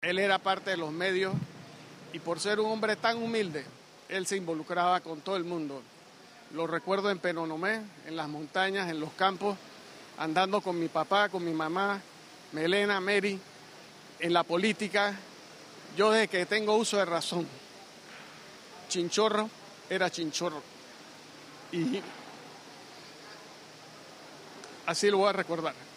Él era parte de los medios y por ser un hombre tan humilde, él se involucraba con todo el mundo. Lo recuerdo en Penonomé, en las montañas, en los campos, andando con mi papá, con mi mamá, Melena, Mary, en la política. Yo desde que tengo uso de razón, chinchorro era chinchorro. Y así lo voy a recordar.